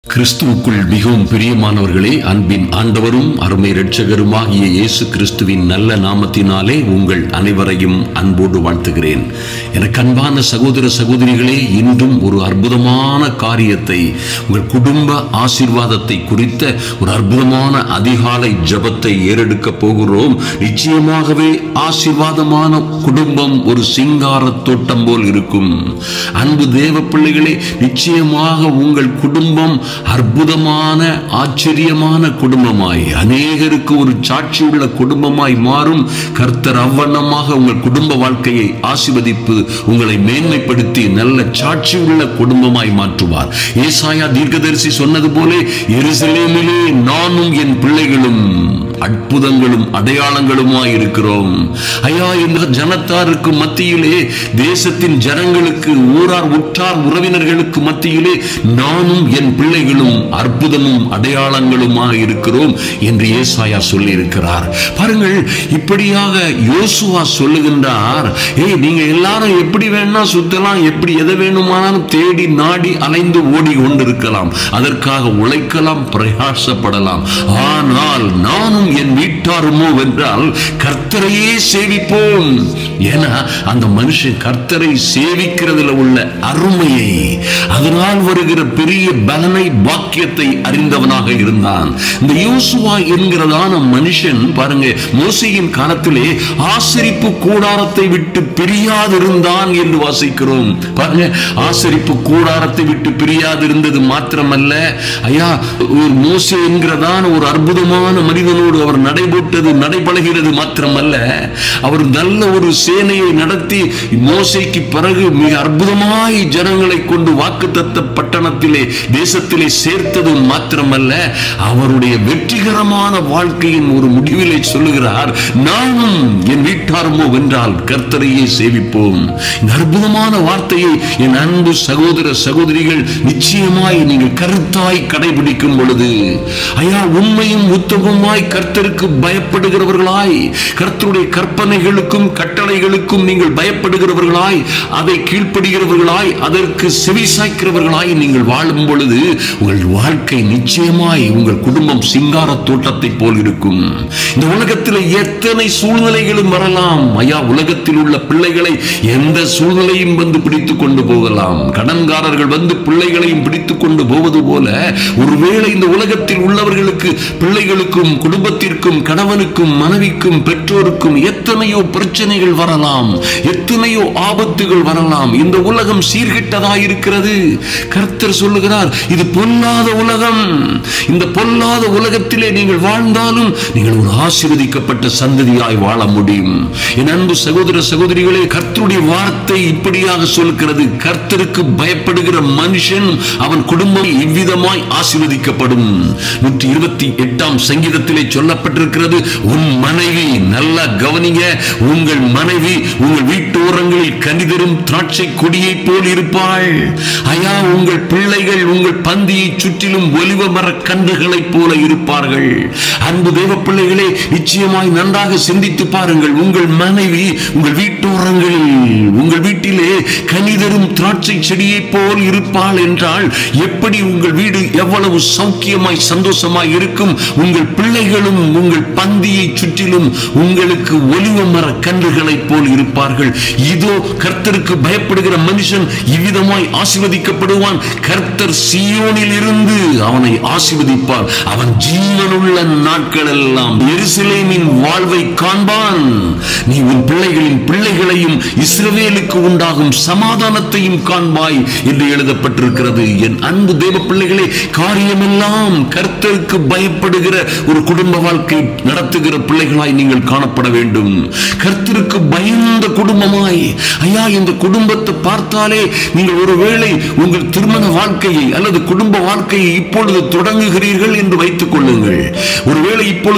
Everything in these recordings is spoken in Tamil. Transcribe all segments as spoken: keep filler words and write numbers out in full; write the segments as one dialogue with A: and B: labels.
A: கிறிஸ்துவுக்குள் மிகவும் பிரியமானவர்களே, அன்பின் ஆண்டவரும் அருமை இரட்சகருமாகிய இயேசு கிறிஸ்துவின் நல்ல நாமத்தினாலே உங்கள் அனைவரையும் அன்போடு வாழ்த்துகிறேன். எனக்கு அன்பான சகோதர சகோதரிகளே, இன்றும் ஒரு அற்புதமான காரியத்தை, உங்கள் குடும்ப ஆசீர்வாதத்தை குறித்த ஒரு அற்புதமான அதிகாலை ஜெபத்தை ஏறெடுக்க போகிறோம். நிச்சயமாகவே ஆசீர்வாதமான குடும்பம் ஒரு சிங்கார தோட்டம் போல் இருக்கும். அன்பு தேவ பிள்ளைகளே, நிச்சயமாக உங்கள் குடும்பம் அற்புதமான ஆச்சரியமான குடும்பமாய், அநேகருக்கு ஒரு சாட்சி உள்ள குடும்பமாய் மாறும். கர்த்தர் அவ்வண்ணமாக உங்கள் குடும்ப வாழ்க்கையை ஆசீர்வதிப்பு உங்களை மேன்மைப்படுத்தி நல்ல சாட்சி உள்ள குடும்பமாய் மாற்றுவார். ஏசாயா தீர்க்கதரிசி சொன்னது போல, எருசலேமிலே நானும் என் பிள்ளைகளும் அற்புதங்களும் அடையாளங்களுமாய் இருக்கிறோம். ஐயா, இந்த ஜனத்தாருக்கு மத்தியிலே, தேசத்தின் ஜனங்களுக்கு, ஊரார் உற்றார் உறவினர்களுக்கு மத்தியிலே நானும் என் பிள்ளைகளும் அற்புதமும் அடையாளங்களுமாக இருக்கிறோம் என்று ஏசாயா சொல்லி இருக்கிறார். பாருங்கள், இப்படியாக யோசுவா சொல்லுகின்றார், ஏய், நீங்க எல்லாரும் எப்படி வேணா சுத்தலாம், எப்படி எதை வேணுமானாலும் தேடி நாடி அலைந்து ஓடி கொண்டிருக்கலாம், அதற்காக உழைக்கலாம், பிரயாசப்படலாம். ஆனால் நானும் என் வீட்டாருமோ வென்றால் கர்த்தரையே சேவிப்போம். ஏன்னா அந்த மனுஷன் கர்த்தரை சேவிக்கிறதுல உள்ள அருமையை, அதனால் வருகிற பெரிய பலனை, பாக்கியத்தை அறிந்தவனாக இருந்தான். இந்த யோசுவா என்கிறதான மனுஷன் பாருங்க, மோசேயின் காலத்திலே ஆசரிப்பு கூடாரத்தை விட்டு பிரியாதிருந்தான் என்று வாசிக்கிறோம். பாருங்க, ஆசரிப்பு கூடாரத்தை விட்டு பிரியாதிருந்தது மாத்திரமல்ல, ஐயா, ஒரு மோசே என்கிறதான ஒரு அற்புதமான மனிதனோடு அவர் நடைபோட்டது நடைபழகிறது மாத்திரமல்ல, அவர் நல்ல ஒரு சேனையை நடத்தி மோசேக்கு பிறகு மிக அற்புதமாய் ஜனங்களை கொண்டு வாக்குத்தத்த பட்டணத்திலே, தேசத்திலே சேர்த்தது மாத்திரமல்ல, அவருடைய வெற்றிகரமான வாழ்க்கையின் ஒரு முடிவிலே சொல்லுகிறார், நானும் என் வீட்டாருமோ வென்றால் கர்த்தரையே சேவிப்போம். இந்த அற்புதமான வார்த்தையை என் அன்பு சகோதர சகோதரிகள் நிச்சயமாய் நீங்கள் கருத்தாய் கடைபிடிக்கும் பொழுது, ஐயா, உண்மையும் உத்தமமாய் கர்த்தருக்கு பயப்படுகிறவர்களாய், கர்த்தருடைய கற்பனைகளுக்கும் கட்டளைகளுக்கும் நீங்கள் பயப்படுகிறவர்களாய், அதை கீழ்ப்படுகிறவர்களாய், அதற்கு செவிசாய்க்கிறவர்களாய் நீங்கள் வாழும் பொழுது உங்கள் வாழ்க்கை நிச்சயமாய் உங்கள் குடும்பம் சிங்கார தோட்டத்தை போல் இருக்கும். இந்த உலகத்தில் எத்தனை சூழ்நிலைகளும் வரலாம். ஐயா, உலகத்தில் உள்ள பிள்ளைகளை எந்த சூழ்நிலையும் வந்து பிடித்துக் கொண்டு போகலாம். கடன்காரர்கள் வந்து பிள்ளைகளையும் பிடித்துக் கொண்டு போவது போல, ஒருவேளை இந்த உலகத்தில் உள்ளவர்களுக்கு, பிள்ளைகளுக்கும், குடும்பத்திற்கும், கணவனுக்கும், மனைவிக்கும், பெற்றோருக்கும் எத்தனையோ பிரச்சனைகள் வரலாம், எத்தனையோ ஆபத்துகள் வரலாம். இந்த உலகம் சீர்கெட்டதாயிருக்கிறது. கர்த்தர் சொல்லுகிறார், இது பொல்லாத உலகம். இந்த பொல்லாத உலகத்திலே நீங்கள் வாழ்ந்தாலும் நீங்கள் ஒரு ஆசீர்வதிக்கப்பட்ட சந்ததியாய் வாழ முடியும். என் அன்பு சகோதர சகோதரிகளே, கர்த்தருடைய வார்த்தை இப்படியாக சொல்கிறது, கர்த்தருக்கு பயப்படுகிற மனுஷன், அவன் குடும்பம் இவ்விதமாய் ஆசீர்வதிக்கப்படும். நூற்றி இருபத்தி எட்டாம் சங்கீதத்திலே சொல்லப்பட்டிருக்கிறது, உன் மனைவி, நல்லா கவனிங்க, உங்கள் மனைவி உங்கள் வீட்டோரங்களில் கனிதரும் திராட்சை கொடியை போல் இருப்பாள். ஐயா, உங்கள் பிள்ளைகள் உங்கள் பந்தியை சுற்றிலும் ஒலிவ மர கன்றுகளைப் போல இருப்பார்கள். அன்பு தேவ பிள்ளைகளே, நிச்சயமாய் நன்றாக சிந்தித்து பாருங்கள். உங்கள் மனைவி உங்கள் வீட்டோரங்களில், உங்கள் வீட்டிலே கனிதரும் திராட்சை செடியை போல் இருப்பாள் என்றால் எப்படி உங்கள் வீடு எவ்வளவு சௌக்கியமாய் சந்தோஷமாய் இருக்கும். உங்கள் பிள்ளைகளும் உங்கள் பந்தியை சுற்றிலும் உங்களுக்கு ஒலிவ மர கன்றுகளைப் போல் இருப்பார்கள். இதோ கர்த்தருக்கு பயப்படுகிற மனுஷன் இவ்விதமாய் ஆசீர்வதிக்கப்படுவான். கர்த்தர் சீயோனில் இருந்து அவனை ஆசீர்வதிப்பார். அவன் ஜீவனுள்ள நாட்கள் எல்லாம் எருசலேமின் வாழ்வை காண்பான். நீ உன் பிள்ளைகளின் பிள்ளைகளையும் இஸ்ரவேலுக்கு உண்டாகும் சமாதானத்தையும் காண்பாய் என்று எழுதப்பட்டிருக்கிறது. என் அன்பு தேவ பிள்ளைகளே, காரியமெல்லாம் கர்த்தருக்கு பயப்படுகிற ஒரு குடும்ப வாழ்க்கை நடத்துகிற பிள்ளைகளாய் நீங்கள் காணப்பட வேண்டும். கர்த்தருக்கு பயந்த குடும்பமாய், ஐயா, இந்த குடும்பத்தை பார்த்தாலே நீங்கள் ஒருவேளை உங்கள் திருமண வாழ்க்கையை அல்லது குடும்ப வாழ்க்கையை இப்பொழுது தொடங்குகிறீர்கள் என்று வைத்துக் கொள்ளுங்கள். ஒருவேளை இப்பொழுது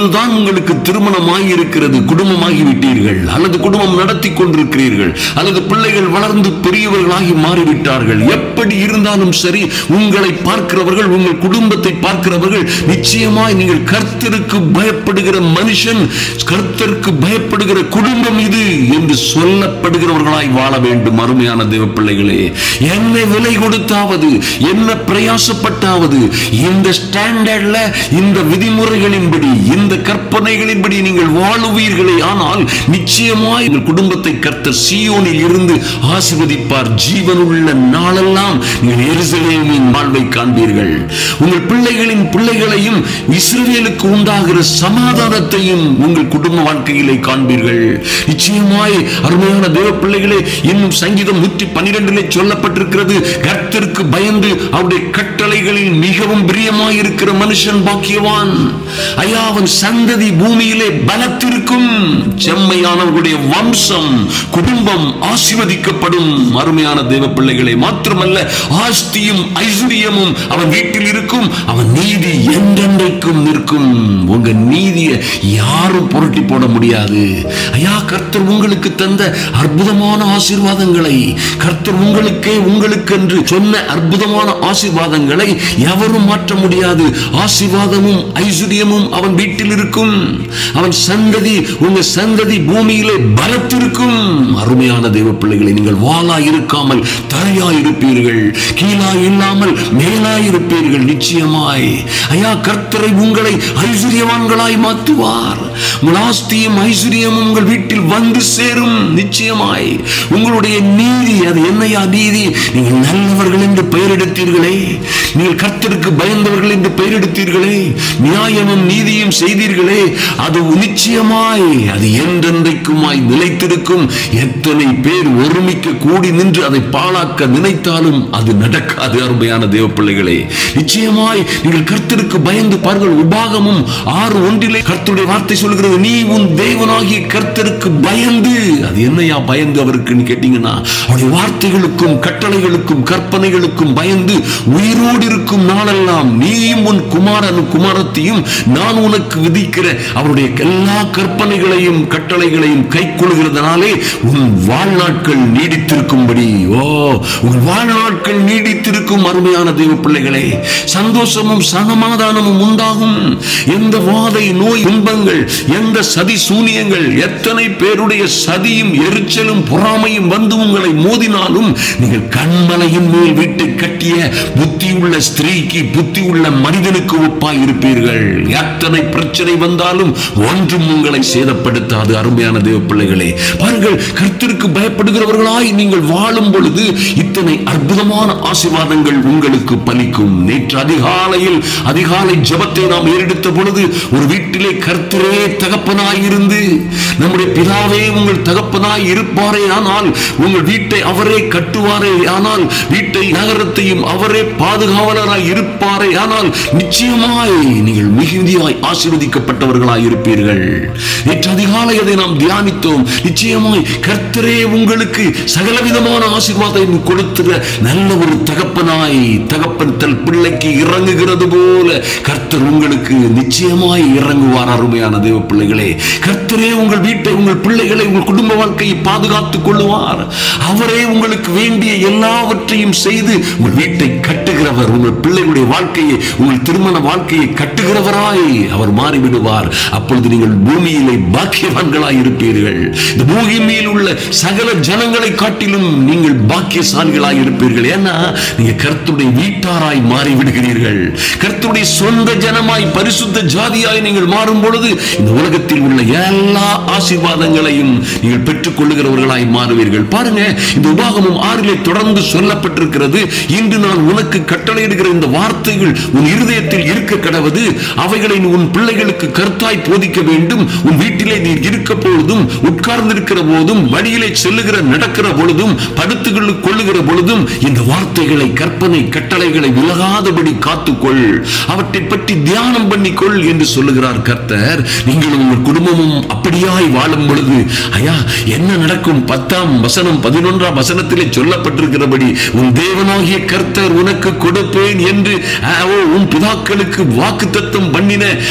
A: இப்பொழுதுதான் உங்களுக்கு திருமணமாகி இருக்கிறது, குடும்பமாகி விட்டீர்கள், அல்லது குடும்பம் நடத்தி கொண்டிருக்கிறீர்கள், அல்லது பிள்ளைகள் வளர்ந்து பெரியவர்களாகி மாறிவிட்டார்கள். எப்படி இருந்தாலும் சரி, உங்களை பார்க்கிறவர்கள், உங்கள் குடும்பத்தை பார்க்கிறவர்கள் நிச்சயமாய் நீங்கள் கர்த்தருக்கு பயப்படுகிற மனுஷன், கர்த்தருக்கு பயப்படுகிற குடும்பம் இது என்று சொல்லப்படுகிறவர்களாய் வாழ வேண்டும். அருமையான தேவ பிள்ளைகளே, என்ன விலை கொடுத்தாவது, என்ன பிரயாசப்பட்டாவது இந்த ஸ்டாண்டர்ட்ல, இந்த விதிமுறைகளின்படி, இந்த கற்பனைகளின்படி நீங்கள் வாழுவீர்களே ஆனால் நிச்சயமாய் உங்கள் குடும்பத்தை கர்த்தர் சீயோனில் இருந்து ஆசீர்வதிப்பார். ஜீவனுள்ள நாளெல்லாம் நீங்கள் எருசலேமின் வாழ்வை காண்பீர்கள். உங்கள் பிள்ளைகளின் பிள்ளைகளையும் இஸ்ரவேலுக்கு உண்டாகிற சமாதானத்தையும் உங்கள் குடும்ப வாழ்க்கையிலே காண்பீர்கள். நிச்சயமாய் அருமையான தேவ பிள்ளைகளே, இன்னும் சங்கீதம் நூற்றி பன்னிரண்டிலே சொல்லப்பட்டிருக்கிறது, கர்த்தருக்கு பயந்து அவருடைய கட்டளைகளில் மிகவும் பிரியமாய் இருக்கிற மனுஷன் பாக்கியவான். ஐயா, அவன் சந்ததி பூமியிலே பலத்திருக்கும். செம்மையானவர்களுடைய வம்சம், குடும்பம் ஆசீர்வதிக்கப்படும். அருமையான தேவ பிள்ளைகளே, மாத்திரமல்ல, ஆஸ்தியும் ஐஸ்வர்யமும் அவன் வீட்டில் இருக்கும். அவன் நீதி என்றென்றைக்கும் நிற்கும். உங்க நீதியை யாரும் புரட்டி போட முடியாது. ஐயா, கர்த்தர் உங்களுக்கு தந்த அற்புதமான ஆசீர்வாதங்களை, கர்த்தர் உங்களுக்கே உங்களுக்கென்று சொன்ன அற்புதமான ஆசீர்வாதங்களை எவரும் மாற்ற முடியாது. ஆசீர்வாதமும் ஐஸ்வர்யமும் அவன் வீட்டில் இருக்கும். அவன் சந்ததி, உங்க சந்ததி பூமியிலே பலத்திருக்கும். அருமையான தேவ பிள்ளைகளை, நீங்கள் வாளா இருக்காமல் தரையா இருப்பீர்கள், கீழா இல்லாமல் மேலா இருப்பீர்கள். நிச்சயமாய் ஐயா, கர்த்தரை உங்களை ஐஸ்வர்யவான்களாய் மாற்றுவார். உங்கள் ஆஸ்தியும் ஐஸ்வர்யமும் உங்கள் வீட்டில் வந்து சேரும். நிச்சயமாய் உங்களுடைய நீதி, அது என்னையா நீதி? நீங்கள் நல்லவர்கள் என்று பெயர் எடுத்தீர்களே, நீங்கள் கர்த்தருக்கு பயந்தவர்கள் என்று பெயர் எடுத்தீர்களே, நியாயமும் நீதியும் செய்தீர்களே, அது நிச்சயமாய் அது என்றென்றைக்குமாய் நிலைத்திருக்கும். எத்தனை பேர் ஒருமிக்க கூடி நின்று அதை பாழாக்க நினைத்தாலும் அது நடக்காது. அருமையான தேவ பிள்ளைகளே, நிச்சயமாய் நீங்கள் கர்த்தருக்கு பயந்து பாருங்கள். உபாகமும் ஆறு ஒன்றிலே கர்த்தருடைய வார்த்தை சொல்கிறது, நீ உன் தேவனாகிய கர்த்தருக்கு பயந்து. அது என்னையா பயந்து அவருக்கு கேட்டீங்கன்னா, அவருடைய வார்த்தைகளுக்கும் கட்டளைகளுக்கும் கற்பனைகளுக்கும் பயந்து உயிரோடு இருக்கும் நாளெல்லாம் நீயும் உன் குமாரனும் குமாரத்தையும் நான் உனக்கு விதிக்கிற அவருடைய எல்லா கற்பனைகளையும் கட்டளைகளையும் கை கொள்கிறதுனாலே உன் வாழ்நாட்கள் நீடித்திருக்கும்படி. ஓ, உன் வாழ்நாட்கள் நீடித்திருக்கும். அருமையான தேவ பிள்ளைகளே, சந்தோஷமும் சமாதானமும் உண்டாகும். எந்த வாதை, நோய், துன்பங்கள், எந்த சதி சூனியங்கள், எத்தனை பேருடைய சதியும் எரிச்சலும் பொறாமையும் வந்து உங்களை மோதினாலும் நீங்கள் கண்மலையின் மேல் வீட்டை கட்டிய புத்தி உள்ள ஸ்திரீக்கு, புத்தி உள்ள மனிதனுக்கு ஒப்பாய் இருப்பீர்கள். எத்தனை பிரச்சனை வந்தாலும் ஒன்றும் உங்களை சேதப்படுத்தாது. அருமையான தேவ பிள்ளைகளே, பாருங்கள், கர்த்தருக்கு பயப்படுகிறவர்களாய் நீங்கள் வாழும் பொழுது இத்தனை அற்புதமான ஆசீர்வாதங்கள் உங்களுக்கு பலிக்கும். நேற்று அதிகாலையில் அதிகாலை ஜெபத்தை நாம் ஏறெடுத்த பொழுது ஒரு வீட்டிலே கர்த்தரே தகப்பனாய் இருந்து, நம்முடைய பிதாவே உங்கள் தகப்பனாய் இருப்பாரே ஆனால், உங்கள் வீட்டை அவரே கட்டுவாரே ஆனால், வீட்டை நகரத்தையும் அவரே பாதுகாவலராய் இருப்பாரே ஆனால், நிச்சயமாய் நீங்கள் மிகுதியாய் ஆசீர்வதிக்கப்பட்டவர்களாய் இருப்பீர்கள். நேற்று அதிகாலை அதை நாம் தியானித்தோம். நிச்சயமாய் கர்த்தரே உங்களுக்கு சகலவிதமான ஆசீர்வாதம் கொடுக்கிற நல்ல ஒரு தகப்பனாய், தகப்பன் தன் பிள்ளைக்கு இறங்குகிறது போல கர்த்தர் உங்களுக்கு நிச்சயமாய் இறங்குவார். அருமையான தேவ பிள்ளைகளே, கர்த்தரே உங்கள் வீட்டை, உங்கள் பிள்ளைகளை, உங்கள் குடும்ப வாழ்க்கையை பாதுகாத்துக் கொள்ளுவார். அவரே உங்களுக்கு வேண்டிய எல்லாவற்றையும் செய்து உங்கள் வீட்டை கட்டுகிறவர். உங்கள் பிள்ளைகளுடைய வாழ்க்கையை, உங்கள் திருமண வாழ்க்கையை கட்டுகிறவராய் அவர் மாறிவிடுவார். அப்பொழுது நீங்கள் பூமியிலே பாக்கியவான்களாய் இருப்பீர்கள். இந்த பூமியில் உள்ள சகல ஜனங்களை காட்டிலும் நீங்கள் பாக்கியசாலிகளாய் இருப்பீர்கள். ஏன்னா நீங்க கர்த்தருடைய வீட்டாராய் மாறிவிடுகிறீர்கள். கர்த்தருடைய சொந்த ஜனமாய், பரிசுத்த ஜாதியாய் நீங்கள் மாறும் பொழுது இந்த உலகத்தில் உள்ள எல்லா ஆசீர்வாதங்களையும் நீங்கள் பெற்றுக் கொள்ளுகிறவர்களாய் மாறுவீர்கள். பாருங்க, இந்த உபாகமம் ஆறிலே தொடர்ந்து சொல்லப்பட்டிருக்கிறது, இன்று நான் உனக்கு கட்டளையிடுகிற இந்த வார்த்தைகள் உன் இருதயத்தில் இருக்க கடவது, அவைகளை உன் பிள்ளைகளுக்கு கருத்தாய் போதிக்க வேண்டும். உன் வீட்டிலே நீ இருக்க பொழுதும், உட்கார்ந்திருக்கிற போதும், வழியிலே செல்லுகிற நடக்கிற பொழுதும், படுத்துக் கொள்ளுகிற பொழுதும் இந்த வார்த்தைகளை, கற்பனை கட்டளைகளை விலகாதபடி காத்துக்கொள், அவற்றை பற்றி தியானம் பண்ணிக்கொள் என்று சொல்லுகிறார் கர்த்தர். நீங்களும் உங்கள் குடும்பமும் அப்படியாய் வாழும் பொழுது ஐயா என்ன நடக்கும்? பத்தாம் வசனம் பதினொன்றாம் வசனத்திலே சொல்லப்பட்டிருக்கிறபடி உன் தேவனாகிய கர்த்தர் உனக்கு கொடுப்பேன் என்று உன் பிதாக்களுக்கு வாக்குத்தத்தம் பண்ணின அந்த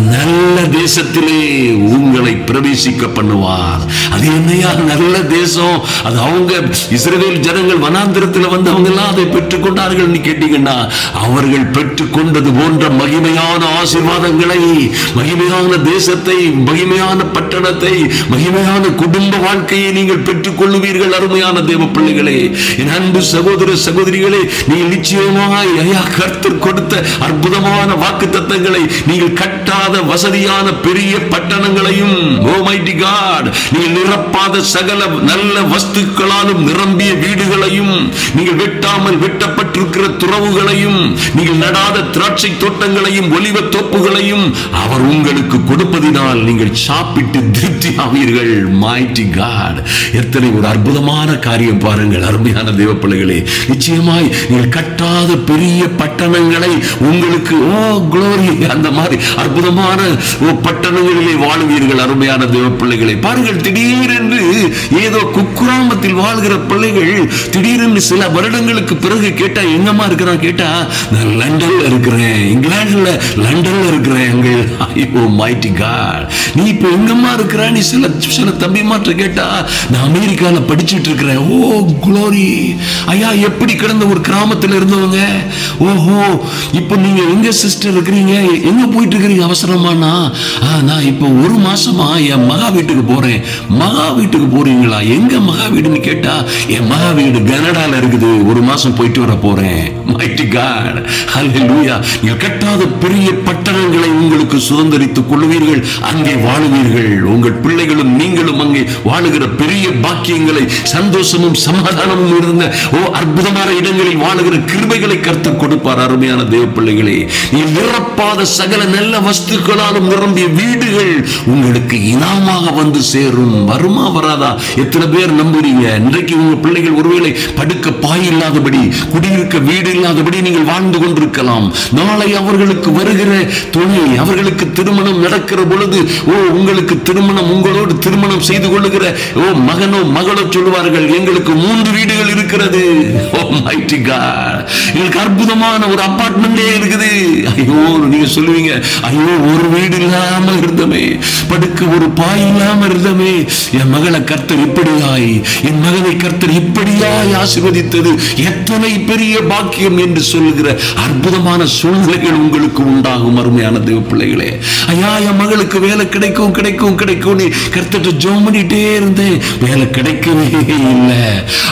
A: நல்ல தேசத்திலே உங்களை பிரவேசிக்க பண்ணுவார். அது என்னையா நல்ல தேசம்? அது அவங்க இஸ்ரவேல் ஜனங்கள் வனாந்திரத்தில் வந்து அவங்க எல்லாம் அதை பெற்றுக் கொண்டார்கள் கேட்டீங்கன்னா, அவர்கள் பெற்றுக்கொண்டது போன்ற மகிமையான ஆசீர்வாதங்களை, மகிமையான தேசத்தை, மகிமையான பட்டணத்தை, மகிமையான குடும்ப வாழ்க்கையை நீங்கள் பெற்றுக் கொள்ளுவீர்கள். அருமையான தேவ பிள்ளைகளே, என் அன்பு சகோதர சகோதரிகளே, நீங்கள் நிச்சயமாய் ஐயா கர்த்தர் கொடுத்த அற்புதமான வாக்குத்தத்தங்களை, நீங்கள் கட்டாத வசதியான பெரிய பட்டணங்களையும், ஓமைட்டி காட், நீங்கள் நிரப்பாத சகல நல்ல வஸ்துக்களாலும் நிரம்பிய வீடுகளையும், நீங்கள் வெட்டாமல் வெட்டப்பட்டிருக்கிற துறவுகளையும், நீங்கள் நடாத திராட்சை தோட்டங்களையும் ஒலிவ தோப்புகளையும் அவர் உங்களுக்கு கொடுப்பதினால் நீங்கள் சாப்பிட்டு திருப்தி ஆவீர்கள். மைட்டி காட், எத்தனை ஒரு அற்புதமான காரியம் பாருங்கள் அருமையான தேவ பிள்ளைகளே. நிச்சயமாய் நீங்கள் கட்டாத பெரிய பட்டணங்களை உங்களுக்கு, ஓ குளோரி, அந்த மாதிரி அற்புதமான பட்டணங்களிலே வாழுவீர்கள். அருமையான தேவ பிள்ளைகளை பாருங்கள், திடீரென்று ஏதோ குக்கிராமத்தில் வாழ்கிற பிள்ளைகள் திடீரென்று சில வருடங்களுக்கு பிறகு கேட்டா எங்கம்மா இருக்கிறான் கேட்டா, நான் லண்டன்ல இருக்கிறேன், இங்கிலாந்துல லண்டன்ல இருக்கிறேன். ஐயோ மைட்டி காட், நீ இப்ப எங்கம்மா இருக்கிற? நீ சில சில தம்பி மாற்ற கேட்டா, நான் அமெரிக்கால படிச்சுட்டு இருக்கிறேன். ஓ குளோரி, ஐயா எப்படி கிடந்த ஒரு கிராமத்தில் இருந்தவங்க, ஓஹோ இப்ப நீங்க எங்க சிஸ்டர் இருக்கிறீங்க, எங்க போயிட்டு இருக்கிறீங்க அவசரமானா? நான் இப்ப ஒரு மாசமா என் மகா வீட்டுக்கு போறேன். மகா வீட்டுக்கு போறீங்களா? எங்க மகா வீடுன்னு கேட்டா, என் மகா வீடு கனடால இருக்குது, ஒரு மாசம் போயிட்டு வர போறேன். Mighty God, hallelujah. நீங்கள் கட்டாத பெரிய பட்டணங்களை உங்களுக்கு சுதந்திரித்துக் கொள்வீர்கள், அங்கே வாழுவீர்கள். உங்கள் பிள்ளைகளும் நீங்களும் அங்கே வாழுகிற பெரிய பாக்கியங்களை, சந்தோஷமும் சமாதானமும் இருந்த ஓ அற்புதமான இடங்களில் வாழுகிற கிருபைகளை கர்த்தர் கொடுப்பார். அருமையான தேவ பிள்ளைகளே, நீங்கள் நிரப்பாத சகல நல்ல வஸ்துக்களாலும் நிரம்பிய வீடுகள் உங்களுக்கு இனாமாக வந்து சேரும். வருமா வராதா? எத்தனை பேர் நம்புறீங்க? இன்றைக்கு உங்க பிள்ளைகள் ஒருவேளை படுக்க பாய் இல்லாதபடி, குடியிருக்க வீடு இல்லாதபடி நீங்கள் வாழ்ந்து கொண்டிருக்கலாம். நாளை அவர்களுக்கு வருகிற துணை, அவர்களுக்கு திருமணம் நடக்கிற பொழுது, ஓ உங்களுக்கு திருமணம், உங்களோடு திருமணம் செய்து கொள்ளுகிற ஓ மகனோ மகளோ சொல்லுவார்கள், எங்களுக்கு மூன்று வீடுகள் இருக்கிறது. ஓ மைட்டி காட், எங்களுக்கு அற்புதமான ஒரு அபார்ட்மெண்டே இருக்குது. ஐயோ நீங்க சொல்லுவீங்க, ஐயோ ஒரு வீடு இல்லாம இருந்தமே, படுக்க ஒரு பாய் இல்லாம இருந்தமே, என் மகளை கர்த்தர் இப்படியாய், என் மகனை கர்த்தர் இப்படியாய் ஆசீர்வதித்தது எத்தனை பெரிய பாக்கியம் என்று சொல்லுகிற அற்புதமான சூழ்நிலைகள் உங்களுக்கு உண்டாகும். அருமையான தேவ பிள்ளைகளே, ஐயா என் மகளுக்கு வேலை கிடைக்கும் கிடைக்கும் கிடைக்கும் நீ கர்த்தர் ஜெபம் பண்ணிட்டே இருந்தேன், வேலை கிடைக்கவே இல்லை.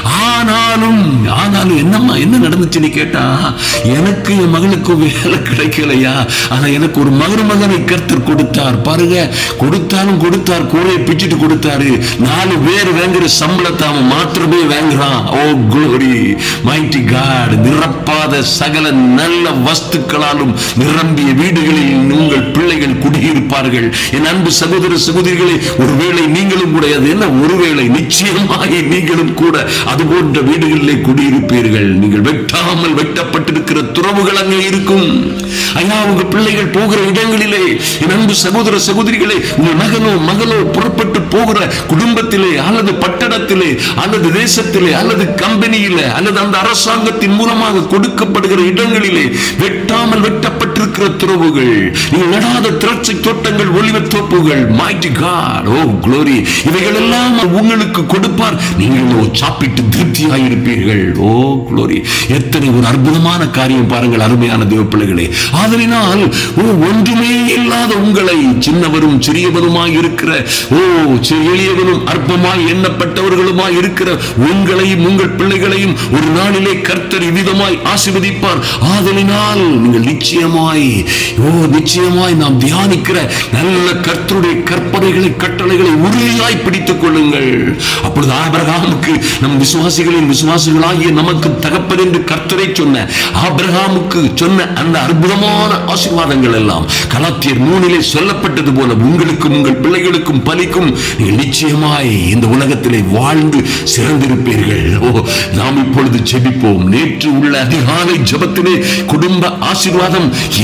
A: ஆனாலும் ஆனாலும் என்னம்மா என்ன நடந்துச்சுன்னு கேட்டா, எனக்கு என் மகளுக்கு வேலை கிடைக்கலையா, ஆனா எனக்கு ஒரு மருமகனை கர்த்தர் கொடுத்தார். பாருங்க, கொடுத்தாலும் கொடுத்தார், கூரையை பிச்சுட்டு கொடுத்தாரு. நாலு பேர் வாங்குற சம்பளத்தை அவன் மாத்திரமே வாங்குறான். ஓ குளோரி, மைட்டி காட், நிரப்பாத சகல நல்ல வஸ்துக்களாலும் நிரம்பிய வீடுகளில் உங்கள் பிள்ளைகள் குடியிருப்பார்கள். என் அன்பு சகோதர சகோதரிகளே, ஒருவேளை நீங்களும் கூட, அது என்ன ஒருவேளை, நிச்சயமாக நீங்களும் கூட அது போன்ற வீடுகளிலே குடியிருப்பீர்கள். நீங்கள் வெட்டாமல் வெட்டப்பட்டிருக்கிற துறவுகள் அங்கே இருக்கும். ஐயா உங்க பிள்ளைகள் போகிற இடங்களிலே, என் அன்பு சகோதர சகோதரிகளே, உங்கள் மகனோ மகளோ புறப்பட்டு போகிற குடும்பத்திலே அல்லது பட்டணத்திலே அல்லது தேசத்திலே அல்லது கம்பெனியிலே அல்லது அந்த அரசாங்கத்தின் மூலமாக கொடுக்கப்படுகிற இடங்களிலே வெட்டாமல் வெட்டப்பட்டிருக்கிற துறவுகள், நீங்கள் நடாத திராட்சை தோட்டங்கள், ஒலிவ தோப்புகள், மைட்டி காட், ஓ குளோரி, இவைகள் எல்லாம் உங்களுக்கு கொடுப்பார். நீங்களோ சாப்பிட்டு திருப்தியாயிருப்பீர்கள். ஓ குளோரி, எத்தனை ஒரு அற்புதமான காரியம் பாருங்கள் அருமையான தேவ பிள்ளைகளே. ஆதலினால் ஓ ஒன்றுமே இல்லாத உங்களை, சின்னவரும் சிறியவருமாய் இருக்கிற, ஓ எளியவனும் அற்பமாய் எண்ணப்பட்டவர்களுமாய் இருக்கிற உங்களையும் உங்கள் பிள்ளைகளையும் ஒரு நாளிலே கர்த்தர் இவ்விதமாய் ஆசீர்வதிப்பார். ஆதலினால் நீங்கள் நிச்சயமாய், ஓ நிச்சயமாய் நாம் தியானிக்கிற நல்ல கர்த்தருடைய கற்பனைகளை, கட்டளைகளை உறுதியாய் பிடித்துக் கொள்ளுங்கள். அப்பொழுது ஆபிரகாமுக்கு, நம் விசுவாசிகளின் விசுவாசிகளாகிய நமக்கு தகப்பன் என்று கர்த்தரை சொன்ன ஆபிரகாமுக்கு சொன்ன அந்த அற்புதமான ஆசீர்வாதங்கள் எல்லாம் கலாத்தியர் மூணிலே சொல்லப்பட்டது போல உங்களுக்கும் உங்கள் பிள்ளைகளுக்கும் பலிக்கும். நீங்கள் நிச்சயமாய் இந்த உலகத்திலே வாழ்ந்து சிறந்திருப்பீர்கள். ஓ நாம் இப்பொழுது ஜெபிப்போம். நேற்று உள்ள அதிகாலை ஜெபத்திலே குடும்ப ஆசீர்வாதம்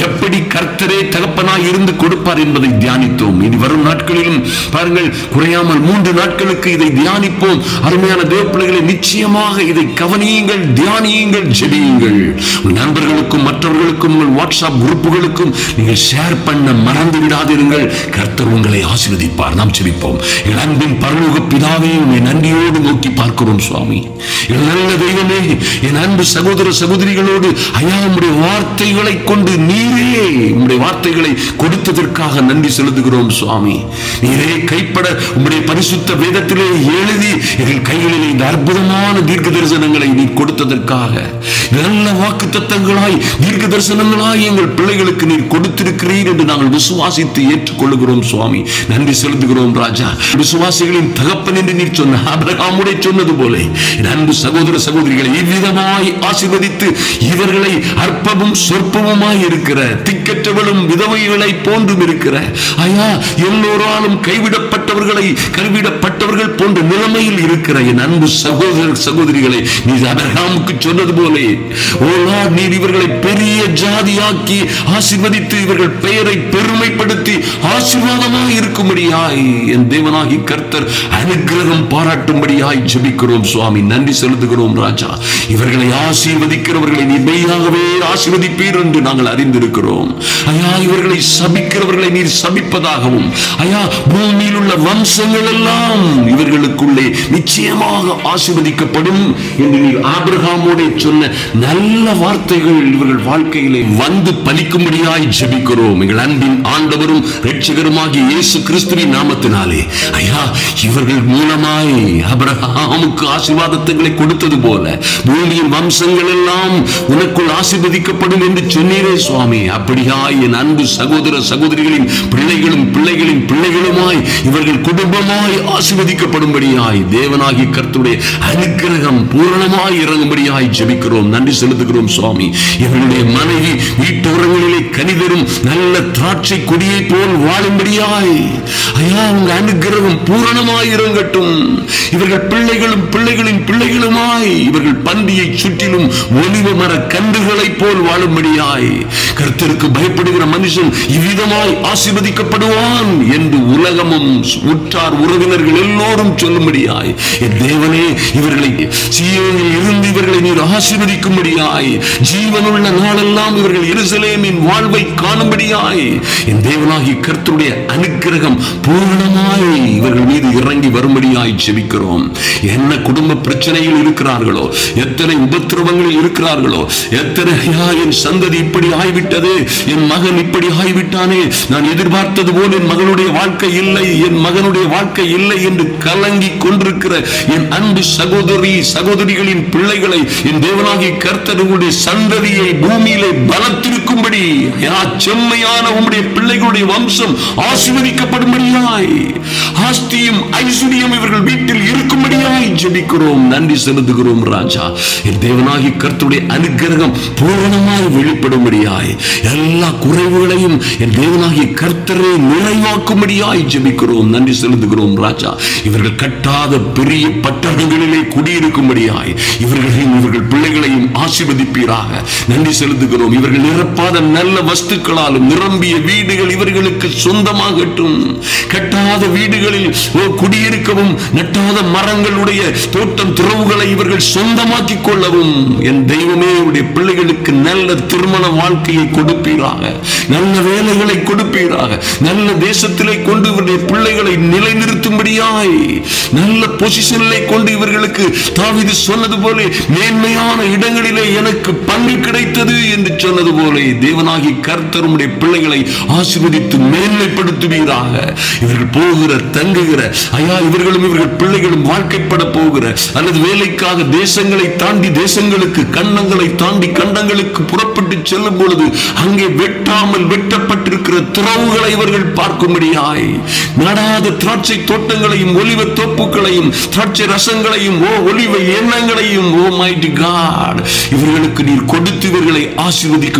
A: எப்படி கர்த்தரே தகப்பனாய் இருந்து கொடுப்பார் என்பதை தியானித்தோம். இனி வரும் நாட்களிலும் பாருங்கள், குறையாமல் மூன்று நாட்களுக்கு இதை தியானிப்போம். அருமையான தேவ பிள்ளைகளை, நிச்சயமாக இதை கவனியுங்கள், தியானியுங்கள், ஜெபியுங்கள். உங்கள் நண்பர்களுக்கும் மற்றவர்களுக்கும் உங்கள் வாட்ஸ்அப் குரூப்புகளுக்கும் நீங்கள் ஷேர் பண்ண மறந்து விடாதிருங்கள். கர்த்தர் உங்களை ஆசீர்வதிப்பார். நாம் ஜெபிப்போம். என் அன்பின் பரலோக பிதாவே, உம்மை நன்றியோடு நோக்கி பார்க்கிறோம் சுவாமி. என் நல்ல தெய்வமே, என் அன்பு சகோதர சகோதரிகளோடு ஐயா, உம்முடைய வார்த்தைகளை கொண்டு நீரே உம்முடைய வார்த்தைகளை கொடுத்ததற்காக நன்றி செலுத்துகிறோம் சுவாமி. நீரே கைப்பட உம்முடைய பரிசுத்த வேதத்திலே எழுதி எங்கள் கைகளில் இந்த அற்புதமான தீர்க்க தரிசனங்களை நீர் கொடுத்ததற்காக, நல்ல வாக்கு தத்தங்களாய் தீர்க்க தரிசனங்களாய் எங்கள் பிள்ளைகளுக்கு நீர் கொடுத்திருக்கிறீர் என்று நாங்கள் விசுவாசித்து ஏற்றுக்கொள்ளுகிறோம் சுவாமி. நன்றி செலுத்துகிறோம் ராஜா. விசுவாசிகளின் தகப்பன் என்று நீர் சொன்ன ஆபிரகாமுடைய சொன்னது போல என் அன்பு சகோதர சகோதரிகளை இவ்விதமாய் ஆசீர்வதித்து இவர்களை அற்பமும் சொற்பமுமாய் இருக்கிற திக்கற்றவளும் விதவைகளை போன்றும் இருக்கிற ஐயா, எல்லோராலும் கைவிடப்பட்டவர்களை கைவிடப்பட்டவர்கள் போன்ற நிலைமையில் இருக்கிற என் அன்பு சகோதர சகோதரிகளை நீர் ஆபிரகாமுக்கு சொன்னது போல ஓ லார்ட், நீர் இவர்களை பெரிய ஜாதியாக்கி ஆசீர்வதித்து இவர்கள் பெயரை பெருமைப்படுத்தி ஆசீர்வாதமாய் இருக்கும்படியாய் என் தேவனாகி கர்த்தர் அனுக்கிரகம் பாராட்டும்படியாய் ஜெபிக்கிறோம் சுவாமி. நன்றி செலுத்துகிறோம் ராஜா. இவர்களை ஆசீர்வதிக்கிறவர்களை நீர் மெய்யாகவே ஆசீர்வதிப்பீர் என்று நாங்கள் அறிந்திருக்கிறோம் ஐயா. இவர்களை சபிக்கிறவர்களை நீர் சபிப்பதாகவும் ஐயா, பூமியில் உள்ள வம்சங்கள் எல்லாம் இவர்களுக்குள்ளே நிச்சயமாக ஆசீர்வதிக்கப்படும் என்று நீர் ஆபிரகாமோடு சொன்ன நல்ல வார்த்தைகள் இவர்கள் வாழ்க்கையிலே வந்து பலிக்கும்படியாய் ஜெபிக்கிறோம். எங்கள் அன்பின் ஆண்டவரும் இரட்சகருமாகிய இயேசு கிறிஸ்துவின் நாமத்தினாலே ஐயா, இவர்கள் மூலமாய் ஆபிரகாமுக்கு ஆசீர்வாதங்களை கொடுத்தது போல பூமியின் வம்சங்கள் எல்லாம் உனக்குள் ஆசீர்வதிக்கப்படும் என்று சொன்னீரே சுவாமி. அப்படியாய் என் அன்பு சகோதர சகோதரிகளின் பிள்ளைகளும் பிள்ளைகளின் பிள்ளைகளுமாய் இவர்கள் குடும்பமாய் ஆசீர்வதிக்கப்படும்படியாய் தேவனாகி கர்த்தருடைய அனுக்கிரகம் பூரணமாய் இறங்கும்படியாய் ஜெபிக்கிறோம். நன்றி செலுத்துகிறோம் சுவாமி. இவர்களுடைய மனைவி வீட்டோரங்களிலே கனிதரும் நல்ல திராட்சை கொடியை போல் வாழும்படியாய் ஐயா, உங்க அனுக்கிரகம் பூரணமாய் இறங்கட்டும். இவர்கள் பிள்ளைகளும் பிள்ளைகளின் பிள்ளைகளுமாய் இவர்கள் பந்தியை சுற்றிலும் ஒலிவ மர கன்றுகளை போல் வாழும்படியாய் கர்த்தருக்கு பயப்படுகிற மனுஷன் இவ்விதமாய் ஆசீர்வதிக்கப்படுவான் என்று உலகமும் உற்றார் உறவினர்கள் எல்லோரும் சொல்லும்படியாய் என் தேவனே, இவர்களை சீயோனில் இருந்து இவர்களை நீர் ஆசீர்வதிக்கும்படியாய் ஜீவனுள்ள நாளெல்லாம் இவர்கள் எருசலேமின் வாழ்வை காணும்படியாய் என் தேவனாகி கர்த்தருடைய அனுக்கிரகம் பூரணமாய் இவர்கள் மீது இறங்கி வரும்படியாய் ஜெபிக்கிறோம். என்ன குடும்ப பிரச்சனையில் இருக்கிறார்களோ, எத்தனை உபத்திரவங்களில் இருக்கிறார்களோ, எத்தனை என் சந்ததி இப்படி ஆய்விட்டது, என் மகன் இப்படி ஆய்விட்டானே, நான் எதிர்பார்த்தது போல் என் மகனுடைய வாழ்க்கை இல்லை, என் மகனுடைய வாழ்க்கை இல்லை என்று கலங்கி கொண்டிருக்கிற என் அன்பு சகோதரி சகோதரிகளின் பிள்ளைகளை என் தேவனாகிய கர்த்தருடைய சந்ததியை பூமியிலே பலத்திருக்கும்படி செம்மையான உம்முடைய பிள்ளைகளுடைய வம்சம் ஆசீர்வதிக்கப்படும்படியாய் ஆஸ்தியும் ஐஸ்வர்யம் இவர்கள் வீட்டில் இருக்கும்படியாய் ஜெபிக்கிறோம். நன்றி செலுத்துகிறோம் ராஜா. என் தேவனாகிய கர்த்தருடைய அனுக்கிரகம் பூரணமாய் வெளிப்படும்படியாய் எல்லா குறைவுகளையும் என் தேவனாகிய கர்த்தரை நிறைவாக்கும்படியாய் ஜெபிக்கிறோம். நன்றி செலுத்துகிறோம் ராஜா. இவர்கள் கட்டாத பெரிய பட்டணங்களிலே குடியிருக்கும்படியாய் இவர்களையும் இவர்கள் பிள்ளைகளையும் ஆசீர்வதிப்பீராக. நன்றி செலுத்துகிறோம். இவர்கள் நிரப்பாத நல்ல வஸ்துக்களாலும் நிரம்பிய வீடுகள் இவர்களுக்கு சொந்தமாகட்டும். கட்டாத வீடுகளில் குடியிருக்கவும், நட்டாத மரங்களுடைய தோட்டம் துறவுகளை இவர்கள் சொந்தமாக்கிக் கொள்ளவும் என் தெய்வமே, உடைய பிள்ளைகளுக்கு நல்ல திருமண வாழ்க்கையை கொடுப்பீராக, நல்ல வேலைகளை கொடுப்பீராக, நல்ல தேசத்திலே கொண்டு இவருடைய பிள்ளைகளை நிலைநிறுத்தும்படியாய் நல்ல பொசிஷனிலே கொண்டு இவர்களுக்கு தாவீது சொன்னது போல மேன்மையான இடங்களிலே எனக்கு பங்கு கிடைத்தது என்று சொன்னது போல தேவனாகி கர்த்தர் உம்முடைய பிள்ளைகளை ஆசீர்வதித்து மேன்மைப்படுத்துவீராக. இவர்கள் போகிற தங்குகிற ஐயா, இவர்களும் இவர்கள் பிள்ளைகளும் வாழ்க்கைப்பட போகிற அல்லது வேலைக்காக தேசங்களை தாண்டி தேசங்களுக்கு, கண்டங்களை தாண்டி கண்டங்களுக்கு புறப்பட்டு செல்லும் பொழுது அங்கே வெட்டாமல் வெட்டப்பட்டிருக்கிற துறவுகளை இவர்கள் பார்க்கும்படியாய் நடாத திராட்சை தோட்டங்களையும் ஒலிவ தோப்புகளையும் திராட்சை ரசங்களையும் ஓ ஒலிவ எண்ணங்களையும் ஓ மைட்டி காட் இவர்களுக்கு நீர் கொடுத்து இவர்களை ஆசீர்வதிக்கும்படியாய்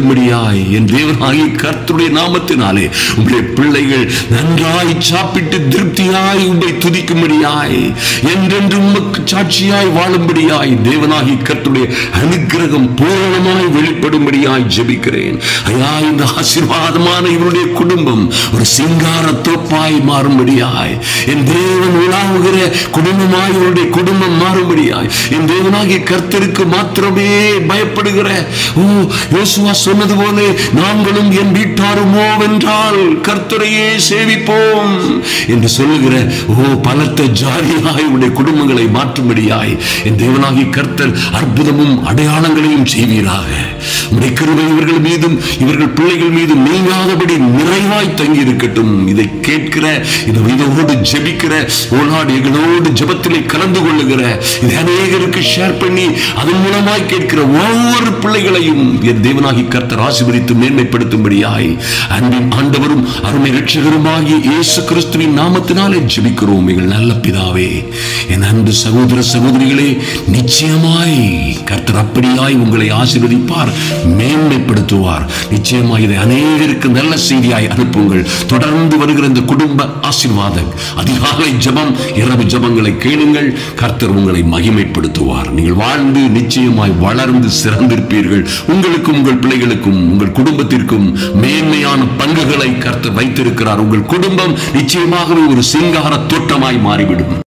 A: வரும்படியாய் என் தேவனாகிய கர்த்தருடைய நாமத்தினாலே உங்களுடைய பிள்ளைகள் நன்றாய் சாப்பிட்டு திருப்தியாய் உம்மை துதிக்கும்படியாய் என்றென்று உமக்கு சாட்சியாய் வாழும்படியாய் தேவனாகிய கர்த்தருடைய அனுக்கிரகம் பூரணமாய் வெளிப்படும்படியாய் ஜெபிக்கிறேன். ஐயா, இந்த ஆசீர்வாதமான இவருடைய குடும்பம் ஒரு சிங்கார தோப்பாய் மாறும்படியாய், என் தேவன் உலாவுகிற குடும்பமாய் இவருடைய குடும்பம் மாறும்படியாய், என் தேவனாகிய கர்த்தருக்கு மாத்திரமே பயப்படுகிற, ஓ யோசுவா சொன்னது போல நாங்களும் என் வீட்டாருமோ வென்றால் கர்த்தரையே சேவிப்போம் என்று சொல்லுகிற ஓ பலத்த ஜாதியாய் உடைய குடும்பங்களை மாற்றும்படியாய் என் தேவனாகிய கர்த்தர் அற்புதமும் அடையாளங்களையும் செய்வீராக. உடைய கிருபை இவர்கள் மீதும் இவர்கள் பிள்ளைகள் மீதும் நீங்காதபடி நிறைவாய் தங்கி இருக்கட்டும். இதை கேட்கிற இதோடு ஜெபிக்கிற ஓநாடு எங்களோடு ஜெபத்திலே கலந்து கொள்ளுகிற இதை அநேகருக்கு ஷேர் பண்ணி அதன் மூலமாய் கேட்கிற ஒவ்வொரு பிள்ளைகளையும் என் தேவனாகி கர்த்தர் ஆசீர்வதித்து மேன்மைப்படுத்தும்படியாய் அன்பின் ஆண்டவரும் அருமை இரட்சகருமாகிய இயேசு கிறிஸ்துவின் நாமத்தினாலே ஜெபிக்கிறோம் எங்கள் நல்ல பிதாவே. என் அன்பு சகோதர சகோதரிகளே, நிச்சயமாய் கர்த்தர் அப்படியாய் உங்களை ஆசீர்வதிப்பார், மேன்மைப்படுத்துவார். நிச்சயமாய் இதை அநேகருக்கு நல்ல செய்தியாய் அனுப்புங்கள். தொடர்ந்து வருகிற இந்த குடும்ப ஆசீர்வாதம் அதிகாலை ஜெபம் இரவு ஜெபங்களை கேளுங்கள். கர்த்தர் உங்களை மகிமைப்படுத்துவார். நீங்கள் வாழ்ந்து நிச்சயமாய் வளர்ந்து சிறந்திருப்பீர்கள். உங்களுக்கும் உங்கள் பிள்ளைகளுக்கும் உங்கள் குடும்பத்திற்கும் மேன்மையான பங்குகளை கர்த்தர் வைத்திருக்கிறார். உங்கள் குடும்பம் நிச்சயமாகவே ஒரு சிங்கார தோட்டமாய் மாறிவிடும்.